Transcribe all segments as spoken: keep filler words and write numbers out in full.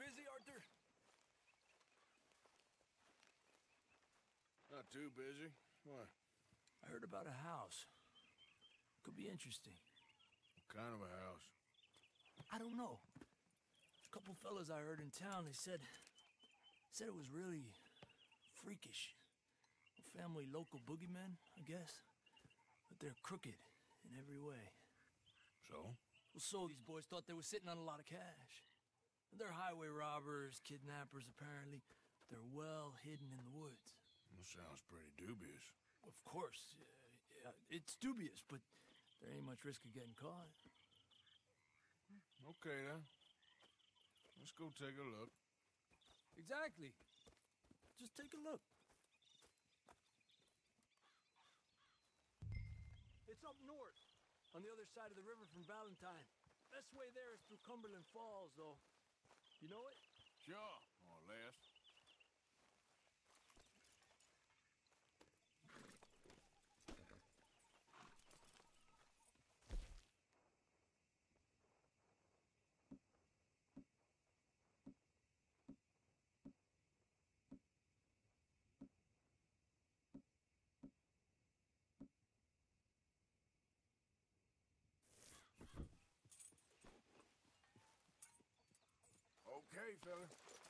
busy, Arthur? Not too busy. What? I heard about a house. Could be interesting. What kind of a house? I don't know. A couple fellas I heard in town, they said... said it was really... freakish. A family local boogeymen, I guess. But they're crooked in every way. So? Well, so these boys thought they were sitting on a lot of cash. They're highway robbers, kidnappers, apparently. They're well hidden in the woods. That sounds pretty dubious. Of course. Uh, yeah, it's dubious, but there ain't much risk of getting caught. Okay, then. Let's go take a look. Exactly. Just take a look. It's up north, on the other side of the river from Valentine. Best way there is through Cumberland Falls, though. You know it? Sure, more or less. Okay, fella.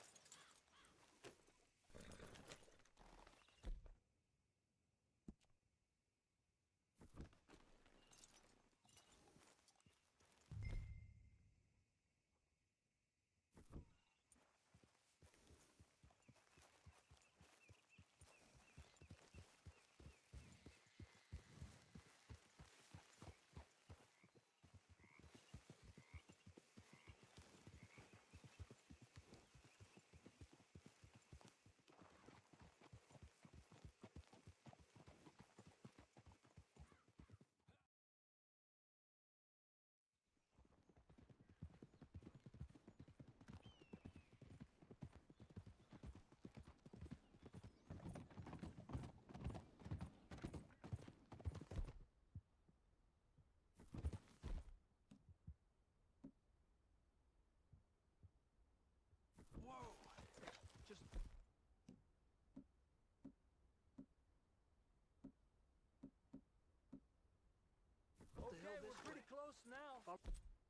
Whoa! Just... What the hell, we're pretty close now. I'll...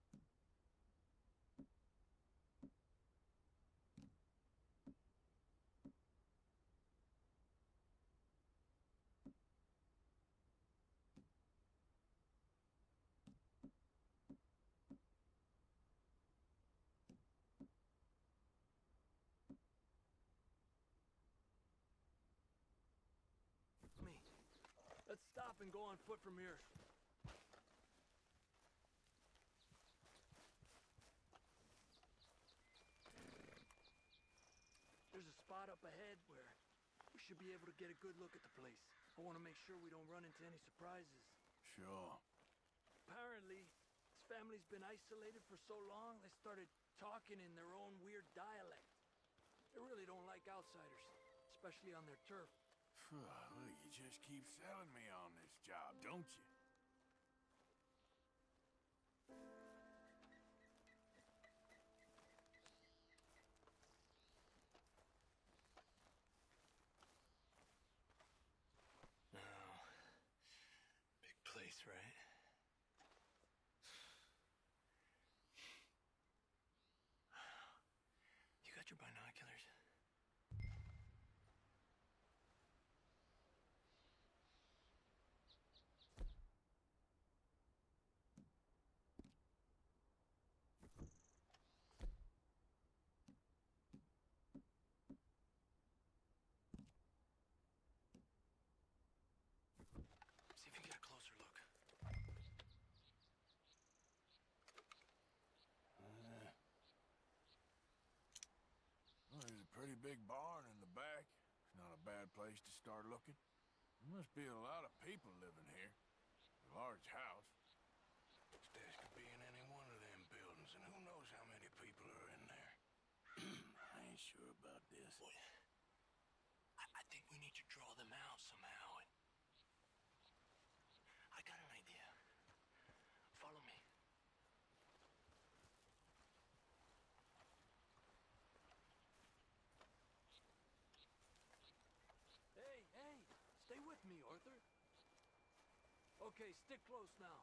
Me. Let's stop and go on foot from here. There's a spot up ahead where we should be able to get a good look at the place. I want to make sure we don't run into any surprises. Sure. Apparently, this family's been isolated for so long, they started talking in their own weird dialect. They really don't like outsiders, especially on their turf. Look, you just keep selling me on this job, don't you? No. Big place, right? You got your binoculars? See if you can get a closer look. Uh, well, there's a pretty big barn in the back. It's not a bad place to start looking. There must be a lot of people living here. A large house. Stash could be in any one of them buildings, and who knows how many people are in there. I ain't sure about this. Boy, I, I think we need to draw them out somehow. And I got an idea. Follow me. Arthur? Okay, stick close now.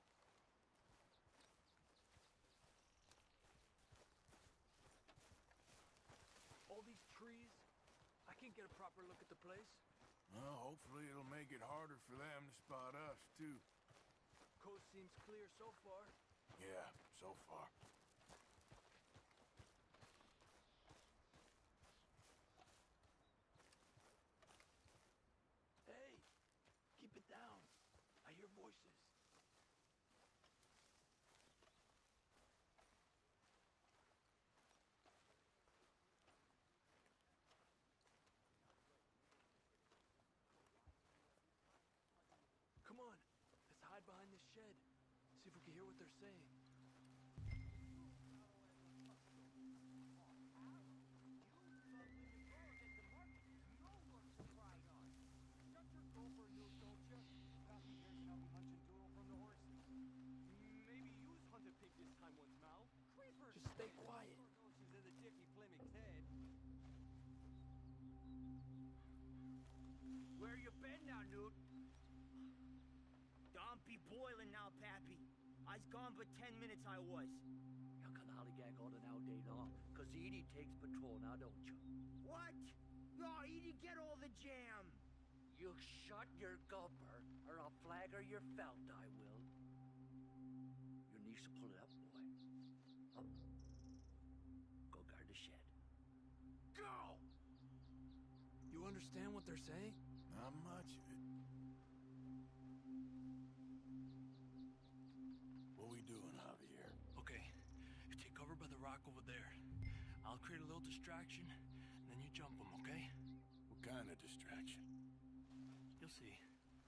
All these trees, I can't get a proper look at the place. Well, hopefully it'll make it harder for them to spot us, too. Coast seems clear so far. Yeah, so far. Hey, keep it down. I hear voices. Come on, let's hide behind this shed. See if we can hear what they're saying. Just stay quiet. Where you been now, Newt? Don't be boiling now, Pappy. I's gone but ten minutes I was. You can hollygag all the now day long, cause Edie takes patrol now, don't you? What? Oh, Edie, get all the jam. You shut your gulper, or I'll flagger your felt, I will. Your niece will pull it up, boy. Up. Go guard the shed. Go! You understand what they're saying? Not much of it. What we doing, Javier? Okay, you take cover by the rock over there. I'll create a little distraction, and then you jump them, okay? What kind of distraction? You'll see.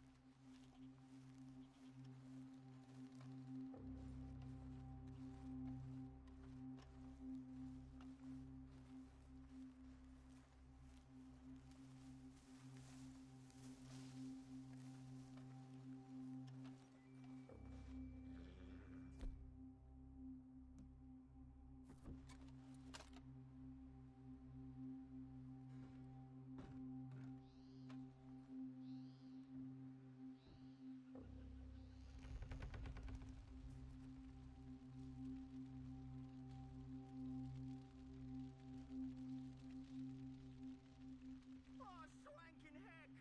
Oh, swanking heck!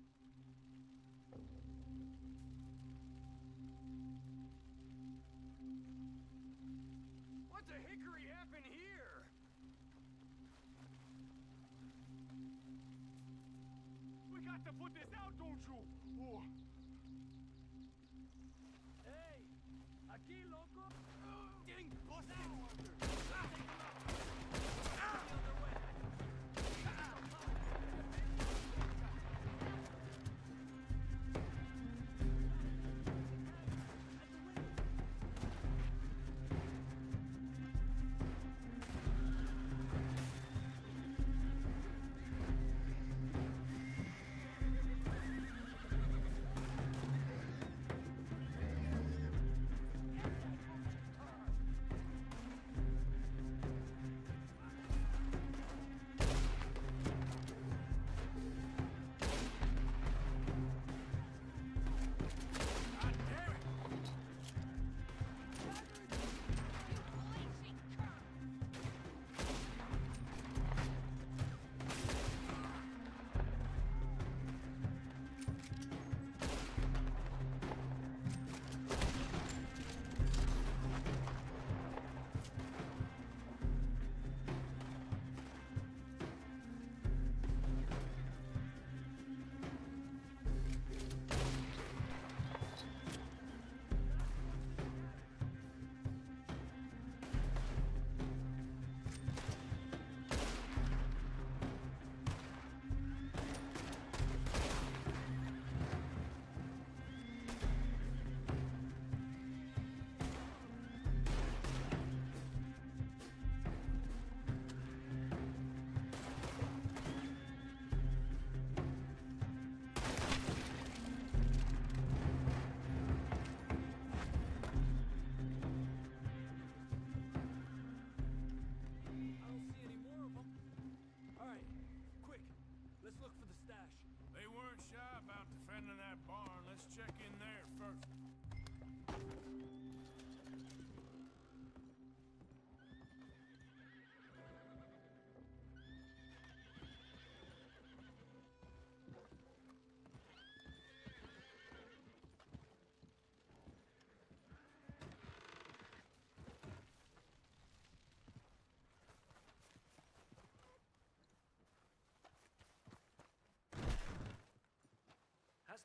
What the hickory happened here? We got to put this out, don't you? Oh. Hey! Aquí, loco! Ding! Bust it!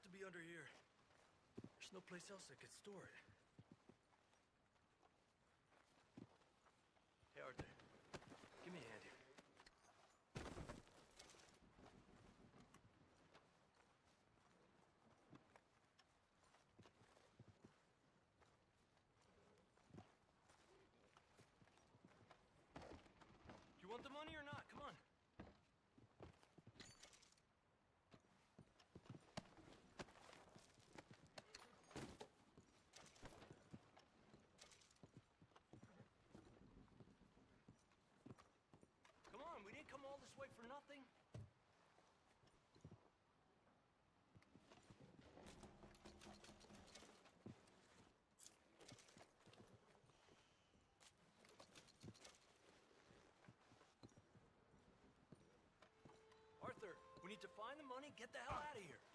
to be under here. There's no place else that could store it. Hey, Arthur. Give me a hand here. You want the money or not? Come on. Come on, we didn't come all this way for nothing. Arthur, we need to find the money, get the hell out of here.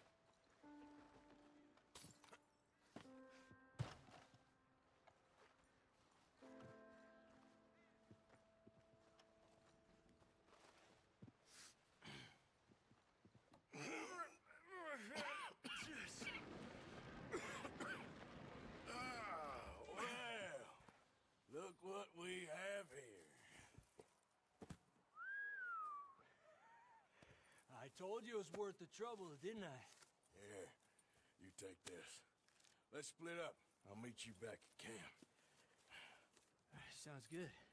Look what we have here. I told you it was worth the trouble, didn't I? Here, you take this. Let's split up. I'll meet you back at camp. Sounds good.